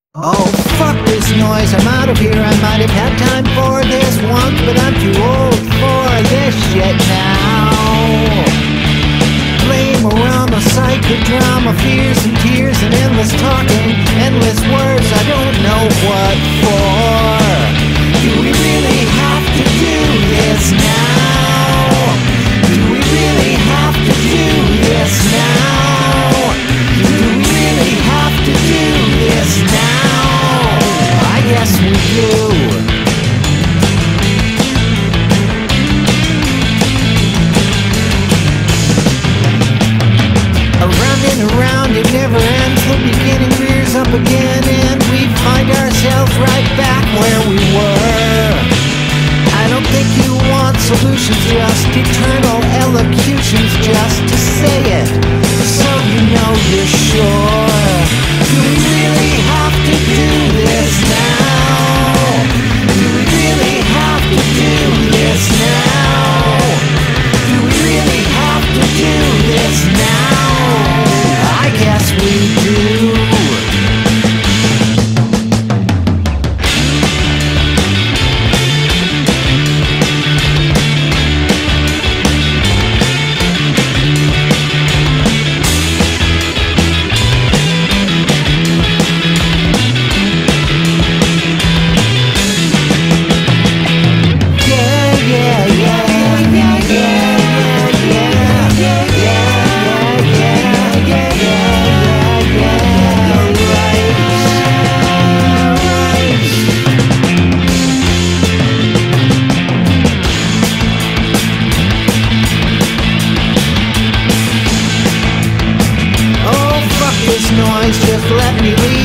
Oh, fuck this noise, I'm out of here. I might have had time for this once, but I'm too old for this shit now. Blame-orama, psychodrama, fears and tears and endless talking, endless words, I don't know what for. Do we really have to do this now? Do we really have to do this now? Do we really have to do this now? I guess we do. Around and around, it never ends. The beginning rears up again, and we find ourselves right back where we were. I don't think you want solutions, just eternal elocutions, just to say it, so you know you're sure. Do we really have to do this now? Do we really have to do this now? Do we really have to do this now? I guess we do. Noise, just let me leave.